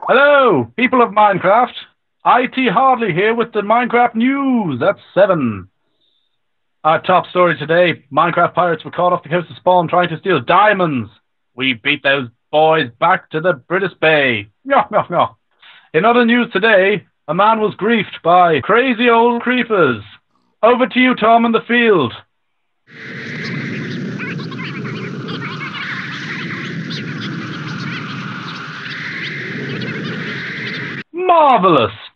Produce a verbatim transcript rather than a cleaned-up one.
Hello, people of Minecraft. I T Hardly here with the Minecraft news. That's seven. Our top story today, Minecraft pirates were caught off the coast of Spawn trying to steal diamonds. We beat those boys back to the British Bay. Meow, meow, meow. In other news today, a man was griefed by crazy old creepers. Over to you, Tom, in the field. Marvelous!